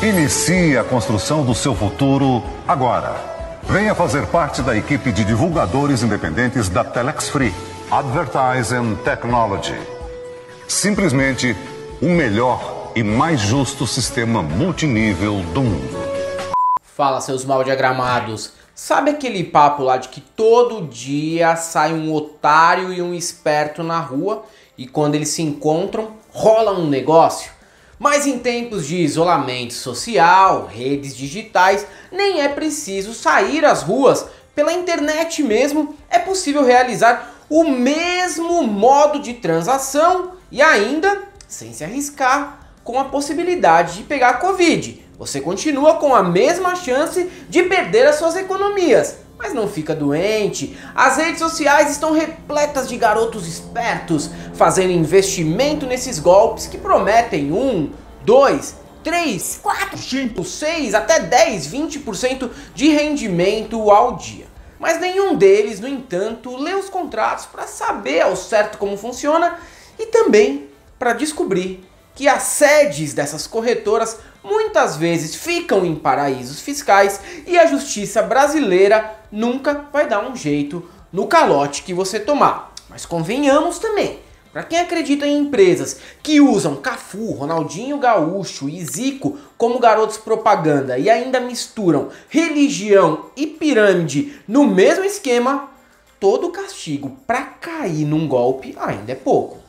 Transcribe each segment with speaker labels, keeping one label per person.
Speaker 1: Inicie a construção do seu futuro agora. Venha fazer parte da equipe de divulgadores independentes da Telex Free Advertising Technology. Simplesmente o melhor e mais justo sistema multinível do mundo.
Speaker 2: Fala, seus mal diagramados. Sabe aquele papo lá de que todo dia sai um otário e um esperto na rua e quando eles se encontram rola um negócio? Mas em tempos de isolamento social, redes digitais, nem é preciso sair às ruas. Pela internet mesmo é possível realizar o mesmo modo de transação e ainda sem se arriscar com a possibilidade de pegar Covid. Você continua com a mesma chance de perder as suas economias, mas não fica doente. As redes sociais estão repletas de garotos espertos fazendo investimento nesses golpes que prometem 1, 2, 3, 4, 5, 6, até 10, 20% de rendimento ao dia. Mas nenhum deles, no entanto, lê os contratos para saber ao certo como funciona e também para descobrir que as sedes dessas corretoras muitas vezes ficam em paraísos fiscais e a justiça brasileira nunca vai dar um jeito no calote que você tomar. Mas convenhamos também, para quem acredita em empresas que usam Cafu, Ronaldinho Gaúcho e Zico como garotos propaganda e ainda misturam religião e pirâmide no mesmo esquema, todo castigo para cair num golpe ainda é pouco.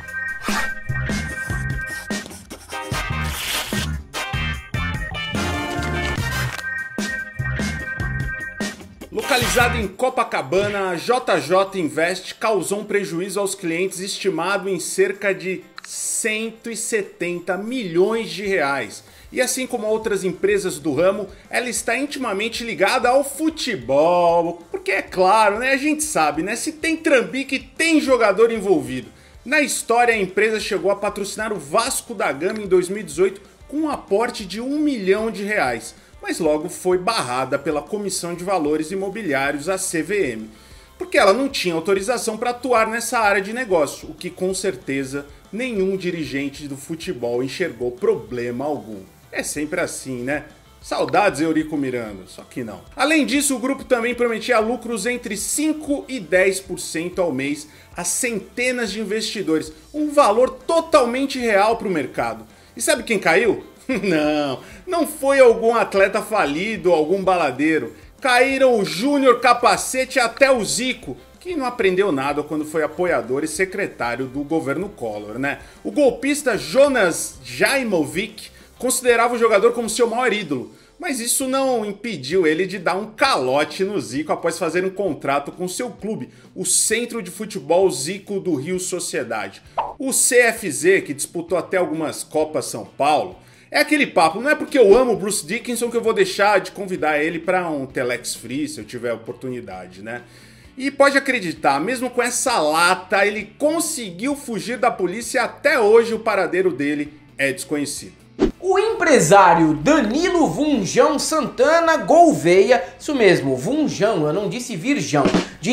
Speaker 3: Localizado em Copacabana, a JJ Invest causou um prejuízo aos clientes estimado em cerca de 170 milhões de reais. E assim como outras empresas do ramo, ela está intimamente ligada ao futebol. Porque é claro, né? A gente sabe, né? Se tem trambique, tem jogador envolvido. Na história, a empresa chegou a patrocinar o Vasco da Gama em 2018 com um aporte de R$1 milhão, mas logo foi barrada pela Comissão de Valores Imobiliários, a CVM, porque ela não tinha autorização para atuar nessa área de negócio, o que com certeza nenhum dirigente do futebol enxergou problema algum. É sempre assim, né? Saudades, Eurico Miranda, só que não. Além disso, o grupo também prometia lucros entre 5% e 10% ao mês a centenas de investidores, um valor totalmente real para o mercado. E sabe quem caiu? Não foi algum atleta falido ou algum baladeiro. Caíram o Júnior Capacete até o Zico, que não aprendeu nada quando foi apoiador e secretário do governo Collor, né? O golpista Jonas Jaimovic considerava o jogador como seu maior ídolo, mas isso não impediu ele de dar um calote no Zico após fazer um contrato com seu clube, o Centro de Futebol Zico do Rio Sociedade. O CFZ, que disputou até algumas Copas São Paulo. É aquele papo, não é porque eu amo o Bruce Dickinson que eu vou deixar de convidar ele para um Telex Free se eu tiver oportunidade, né? E pode acreditar, mesmo com essa lata, ele conseguiu fugir da polícia e até hoje o paradeiro dele é desconhecido.
Speaker 2: O empresário Danilo Vunjão Santana Gouveia, isso mesmo, Vunjão, eu não disse Virjão, de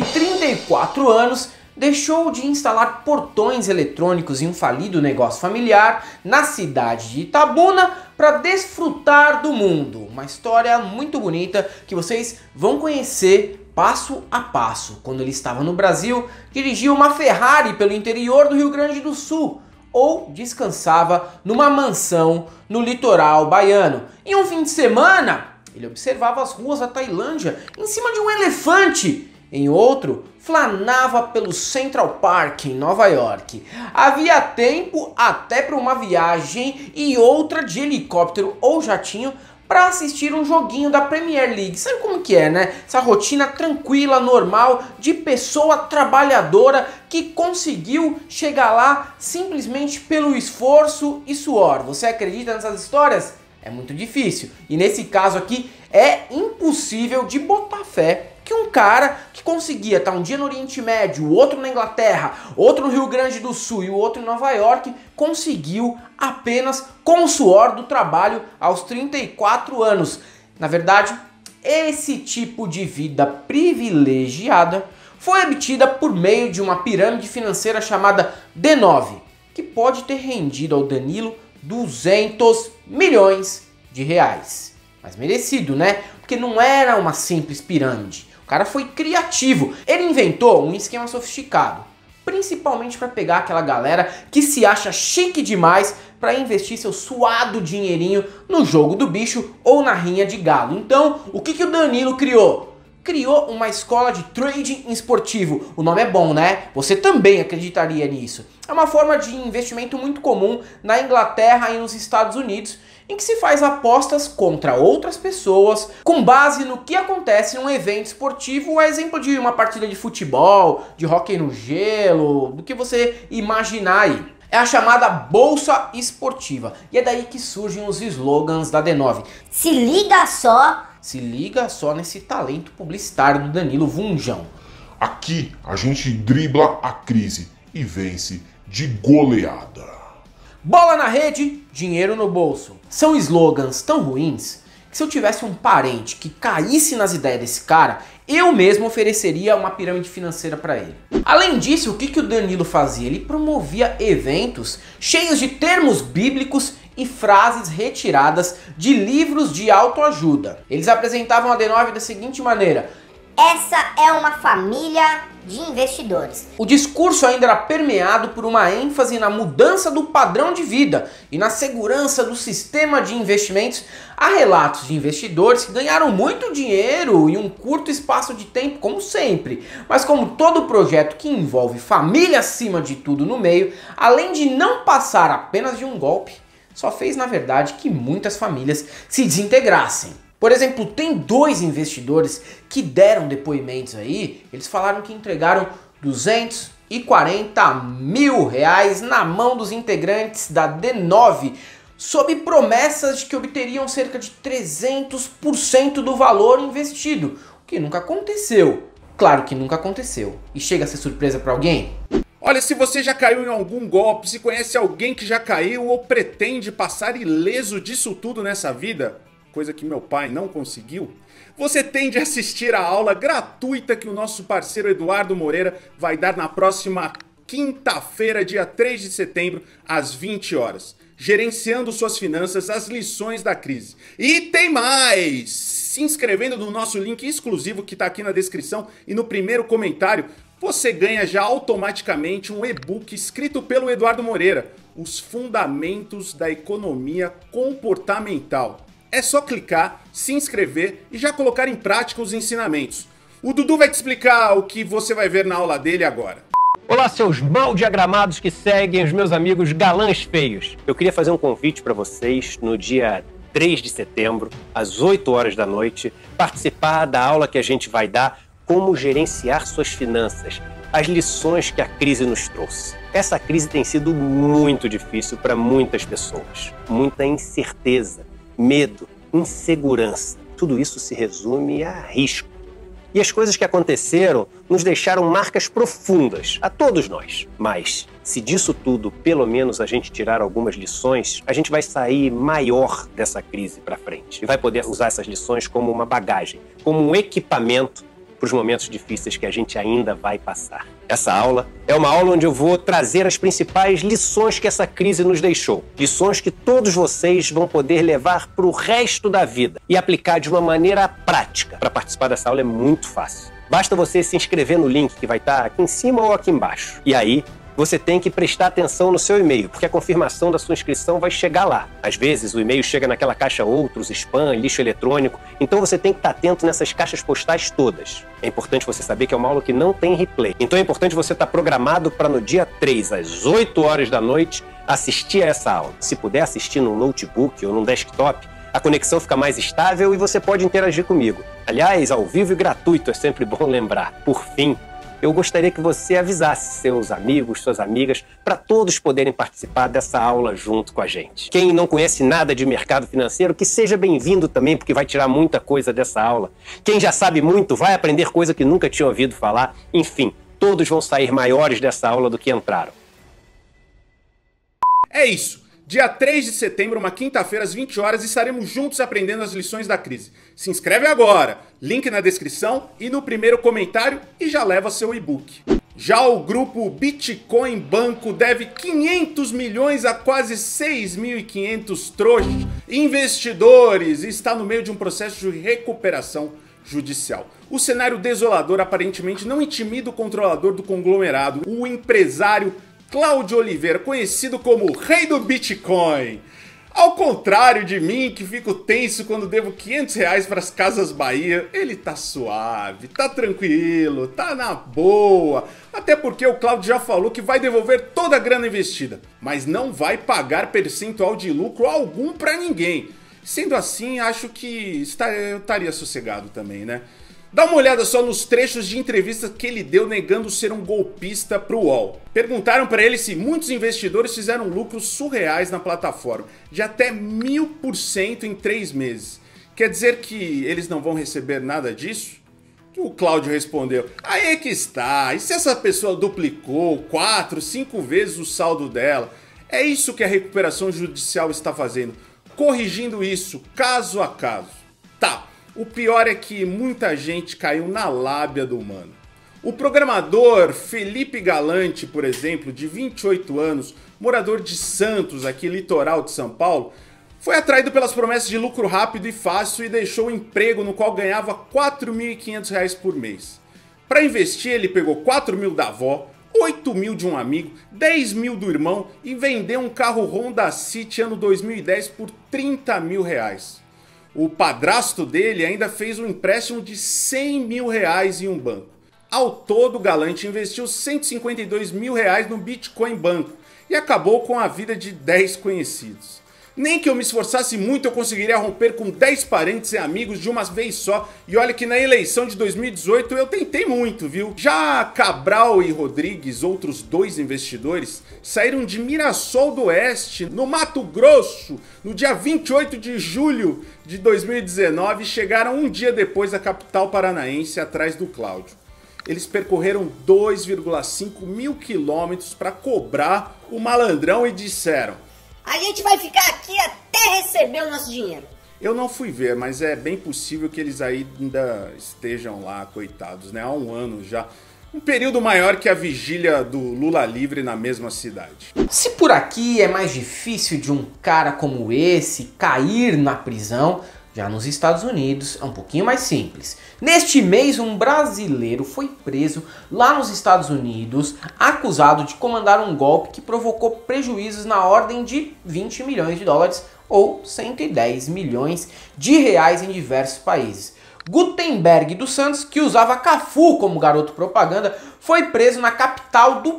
Speaker 2: 34 anos, deixou de instalar portões eletrônicos em um falido negócio familiar na cidade de Itabuna para desfrutar do mundo. Uma história muito bonita que vocês vão conhecer passo a passo. Quando ele estava no Brasil, dirigia uma Ferrari pelo interior do Rio Grande do Sul ou descansava numa mansão no litoral baiano. Em um fim de semana, ele observava as ruas da Tailândia em cima de um elefante. Em outro, flanava pelo Central Park, em Nova York. Havia tempo até para uma viagem e outra de helicóptero ou jatinho para assistir um joguinho da Premier League. Sabe como que é, né? Essa rotina tranquila, normal, de pessoa trabalhadora que conseguiu chegar lá simplesmente pelo esforço e suor. Você acredita nessas histórias? É muito difícil. E nesse caso aqui, é impossível de botar fé que um cara que conseguia estar um dia no Oriente Médio, o outro na Inglaterra, outro no Rio Grande do Sul e o outro em Nova York, conseguiu apenas com o suor do trabalho aos 34 anos. Na verdade, esse tipo de vida privilegiada foi obtida por meio de uma pirâmide financeira chamada D9, que pode ter rendido ao Danilo 200 milhões de reais. Mas merecido, né? Porque não era uma simples pirâmide. O cara foi criativo. Ele inventou um esquema sofisticado, principalmente para pegar aquela galera que se acha chique demais para investir seu suado dinheirinho no jogo do bicho ou na rinha de galo. Então, o que o Danilo criou? Criou uma escola de trading esportivo. O nome é bom, né? Você também acreditaria nisso. É uma forma de investimento muito comum na Inglaterra e nos Estados Unidos, em que se faz apostas contra outras pessoas com base no que acontece em um evento esportivo, a exemplo de uma partida de futebol, de hóquei no gelo, do que você imaginar aí. É a chamada Bolsa Esportiva. E é daí que surgem os slogans da D9.
Speaker 4: Se liga só!
Speaker 2: Se liga só nesse talento publicitário do Danilo Vunjão.
Speaker 5: Aqui a gente dribla a crise e vence de goleada.
Speaker 2: Bola na rede, dinheiro no bolso. São slogans tão ruins que se eu tivesse um parente que caísse nas ideias desse cara, eu mesmo ofereceria uma pirâmide financeira para ele. Além disso, o que o Danilo fazia? Ele promovia eventos cheios de termos bíblicos e frases retiradas de livros de autoajuda. Eles apresentavam a D9 da seguinte maneira:
Speaker 4: essa é uma família de investidores.
Speaker 2: O discurso ainda era permeado por uma ênfase na mudança do padrão de vida e na segurança do sistema de investimentos. Há relatos de investidores que ganharam muito dinheiro em um curto espaço de tempo, como sempre. Mas como todo projeto que envolve família acima de tudo no meio, além de não passar apenas de um golpe, só fez na verdade que muitas famílias se desintegrassem. Por exemplo, tem 2 investidores que deram depoimentos aí, eles falaram que entregaram 240 mil reais na mão dos integrantes da D9, sob promessas de que obteriam cerca de 300% do valor investido, o que nunca aconteceu. Claro que nunca aconteceu. E chega a ser surpresa para alguém?
Speaker 3: Olha, se você já caiu em algum golpe, se conhece alguém que já caiu ou pretende passar ileso disso tudo nessa vida, coisa que meu pai não conseguiu, você tem de assistir a aula gratuita que o nosso parceiro Eduardo Moreira vai dar na próxima quinta-feira, dia 3 de setembro, às 20 horas. Gerenciando suas finanças, as lições da crise. E tem mais! Se inscrevendo no nosso link exclusivo que está aqui na descrição e no primeiro comentário, você ganha já automaticamente um e-book escrito pelo Eduardo Moreira, Os Fundamentos da Economia Comportamental. É só clicar, se inscrever e já colocar em prática os ensinamentos. O Dudu vai te explicar o que você vai ver na aula dele agora.
Speaker 6: Olá, seus mal diagramados que seguem os meus amigos galãs feios. Eu queria fazer um convite para vocês no dia 3 de setembro, às 8 horas da noite, participar da aula que a gente vai dar como gerenciar suas finanças, as lições que a crise nos trouxe. Essa crise tem sido muito difícil para muitas pessoas. Muita incerteza, medo, insegurança. Tudo isso se resume a risco. E as coisas que aconteceram nos deixaram marcas profundas, a todos nós. Mas, se disso tudo, pelo menos a gente tirar algumas lições, a gente vai sair maior dessa crise para frente. E vai poder usar essas lições como uma bagagem, como um equipamento para os momentos difíceis que a gente ainda vai passar. Essa aula é uma aula onde eu vou trazer as principais lições que essa crise nos deixou. Lições que todos vocês vão poder levar para o resto da vida e aplicar de uma maneira prática. Para participar dessa aula é muito fácil. Basta você se inscrever no link que vai estar aqui em cima ou aqui embaixo. E aí, você tem que prestar atenção no seu e-mail, porque a confirmação da sua inscrição vai chegar lá. Às vezes, o e-mail chega naquela caixa outros, spam, lixo eletrônico, então você tem que estar atento nessas caixas postais todas. É importante você saber que é uma aula que não tem replay. Então é importante você estar programado para no dia 3, às 8 horas da noite, assistir a essa aula. Se puder assistir num notebook ou num desktop, a conexão fica mais estável e você pode interagir comigo. Aliás, ao vivo e gratuito, é sempre bom lembrar. Por fim, eu gostaria que você avisasse seus amigos, suas amigas, para todos poderem participar dessa aula junto com a gente. Quem não conhece nada de mercado financeiro, que seja bem-vindo também, porque vai tirar muita coisa dessa aula. Quem já sabe muito, vai aprender coisa que nunca tinha ouvido falar. Enfim, todos vão sair maiores dessa aula do que entraram.
Speaker 3: É isso. Dia 3 de setembro, uma quinta-feira, às 20 horas, estaremos juntos aprendendo as lições da crise. Se inscreve agora, link na descrição e no primeiro comentário e já leva seu e-book. Já o grupo Bitcoin Banco deve 500 milhões a quase 6.500 trouxas investidores e está no meio de um processo de recuperação judicial. O cenário desolador aparentemente não intimida o controlador do conglomerado, o empresário Cláudio Oliveira, conhecido como o Rei do Bitcoin. Ao contrário de mim, que fico tenso quando devo R$500 para as Casas Bahia, ele tá suave, tá tranquilo, tá na boa. Até porque o Cláudio já falou que vai devolver toda a grana investida, mas não vai pagar percentual de lucro algum para ninguém. Sendo assim, acho que eu estaria sossegado também, né? Dá uma olhada só nos trechos de entrevistas que ele deu negando ser um golpista pro UOL. Perguntaram para ele se muitos investidores fizeram lucros surreais na plataforma, de até 1000% em 3 meses. Quer dizer que eles não vão receber nada disso? O Cláudio respondeu, aí é que está, e se essa pessoa duplicou 4, 5 vezes o saldo dela? É isso que a recuperação judicial está fazendo, corrigindo isso caso a caso. Tá. O pior é que muita gente caiu na lábia do mano. O programador Felipe Galante, por exemplo, de 28 anos, morador de Santos, aqui litoral de São Paulo, foi atraído pelas promessas de lucro rápido e fácil e deixou o emprego no qual ganhava R$4.500 por mês. Para investir, ele pegou 4 mil da avó, 8 mil de um amigo, 10 mil do irmão e vendeu um carro Honda City ano 2010 por R$30 mil. O padrasto dele ainda fez um empréstimo de R$100 mil em um banco. Ao todo, o Galante investiu R$152 mil no Bitcoin Banco e acabou com a vida de 10 conhecidos. Nem que eu me esforçasse muito eu conseguiria romper com 10 parentes e amigos de uma vez só. E olha que na eleição de 2018 eu tentei muito, viu? Já Cabral e Rodrigues, outros 2 investidores, saíram de Mirassol do Oeste, no Mato Grosso, no dia 28 de julho de 2019 e chegaram um dia depois à capital paranaense, atrás do Cláudio. Eles percorreram 2,5 mil quilômetros para cobrar o malandrão e disseram:
Speaker 4: a gente vai ficar aqui até receber o nosso dinheiro.
Speaker 3: Eu não fui ver, mas é bem possível que eles ainda estejam lá, coitados, né? Há um ano já. Um período maior que a vigília do Lula livre na mesma cidade.
Speaker 2: Se por aqui é mais difícil de um cara como esse cair na prisão, já nos Estados Unidos é um pouquinho mais simples. Neste mês, um brasileiro foi preso lá nos Estados Unidos, acusado de comandar um golpe que provocou prejuízos na ordem de 20 milhões de dólares ou 110 milhões de reais em diversos países. Gutenberg dos Santos, que usava Cafu como garoto propaganda, foi preso na capital do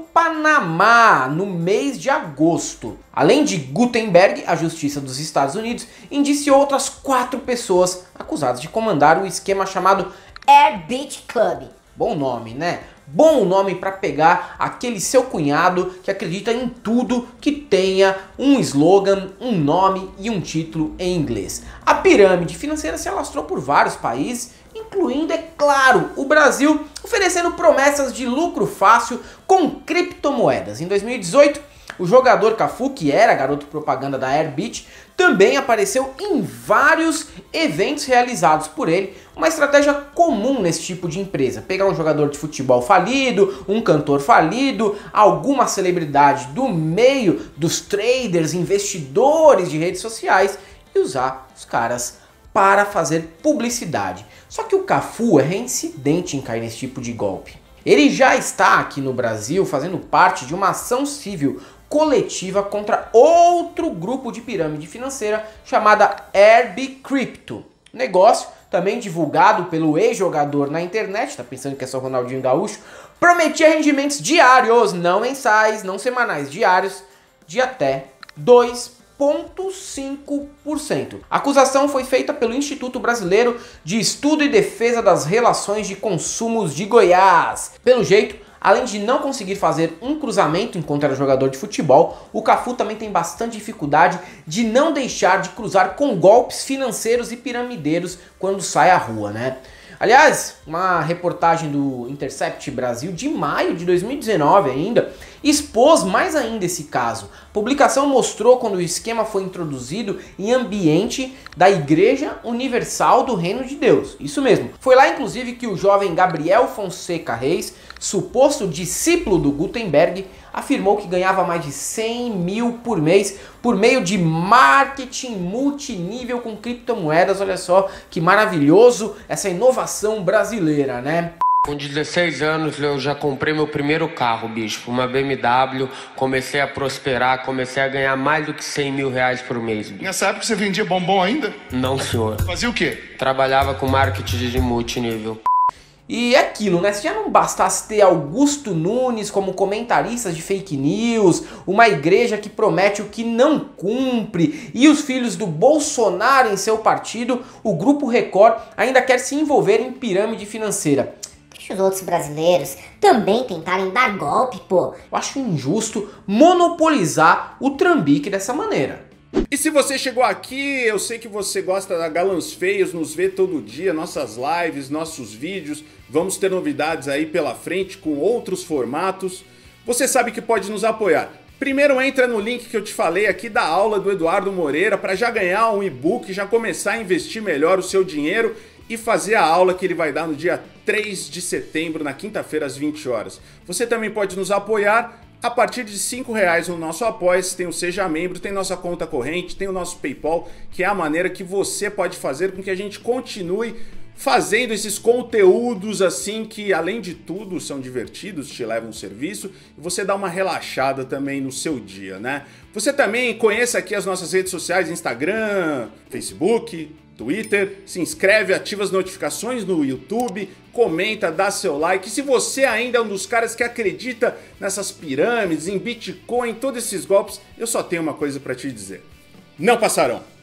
Speaker 2: Panamá no mês de agosto. Além de Gutenberg, a Justiça dos Estados Unidos indiciou outras 4 pessoas acusadas de comandar o esquema chamado
Speaker 4: Air Beach Club.
Speaker 2: Bom nome, né? Bom nome para pegar aquele seu cunhado que acredita em tudo que tenha um slogan, um nome e um título em inglês. A pirâmide financeira se alastrou por vários países, incluindo, é claro, o Brasil, oferecendo promessas de lucro fácil com criptomoedas. Em 2018, o jogador Cafu, que era garoto propaganda da Air Beach, também apareceu em vários eventos realizados por ele, uma estratégia comum nesse tipo de empresa. Pegar um jogador de futebol falido, um cantor falido, alguma celebridade do meio dos traders, investidores de redes sociais e usar os caras para fazer publicidade. Só que o Cafu é reincidente em cair nesse tipo de golpe. Ele já está aqui no Brasil fazendo parte de uma ação civil coletiva contra outro grupo de pirâmide financeira chamada Airb Crypto. Negócio também divulgado pelo ex-jogador na internet, tá pensando que é só Ronaldinho Gaúcho, prometia rendimentos diários, não mensais, não semanais, diários, de até 2,5%. A acusação foi feita pelo Instituto Brasileiro de Estudo e Defesa das Relações de Consumos de Goiás. Pelo jeito, além de não conseguir fazer um cruzamento enquanto era jogador de futebol, o Cafu também tem bastante dificuldade de não deixar de cruzar com golpes financeiros e piramideiros quando sai à rua, né? Aliás, uma reportagem do Intercept Brasil de maio de 2019 ainda expôs mais ainda esse caso. A publicação mostrou quando o esquema foi introduzido em ambiente da Igreja Universal do Reino de Deus. Isso mesmo. Foi lá inclusive que o jovem Gabriel Fonseca Reis, suposto discípulo do Gutenberg, afirmou que ganhava mais de 100 mil por mês por meio de marketing multinível com criptomoedas. Olha só que maravilhoso essa inovação brasileira, né?
Speaker 7: Com 16 anos eu já comprei meu primeiro carro, bicho, uma BMW, comecei a prosperar, comecei a ganhar mais do que 100 mil reais por mês. Bicho.
Speaker 8: Nessa época você vendia bombom ainda?
Speaker 7: Não, senhor.
Speaker 8: Fazia o quê?
Speaker 7: Trabalhava com marketing de multinível.
Speaker 2: E é aquilo, né? Se já não bastasse ter Augusto Nunes como comentaristas de fake news, uma igreja que promete o que não cumpre e os filhos do Bolsonaro em seu partido, o Grupo Record ainda quer se envolver em pirâmide financeira.
Speaker 4: Deixa os outros brasileiros também tentarem dar golpe, pô.
Speaker 2: Eu acho injusto monopolizar o trambique dessa maneira.
Speaker 3: E se você chegou aqui, eu sei que você gosta da Galãs Feios, nos vê todo dia, nossas lives, nossos vídeos. Vamos ter novidades aí pela frente com outros formatos. Você sabe que pode nos apoiar. Primeiro entra no link que eu te falei aqui da aula do Eduardo Moreira para já ganhar um e-book, já começar a investir melhor o seu dinheiro e fazer a aula que ele vai dar no dia 3 de setembro, na quinta-feira, às 20 horas. Você também pode nos apoiar a partir de R$5 no nosso Apoia-se, tem o Seja Membro, tem nossa conta corrente, tem o nosso PayPal, que é a maneira que você pode fazer com que a gente continue fazendo esses conteúdos assim que, além de tudo, são divertidos, te levam um serviço e você dá uma relaxada também no seu dia, né? Você também conheça aqui as nossas redes sociais, Instagram, Facebook, Twitter, se inscreve, ativa as notificações no YouTube, comenta, dá seu like. E se você ainda é um dos caras que acredita nessas pirâmides, em Bitcoin, todos esses golpes, eu só tenho uma coisa para te dizer: não passarão!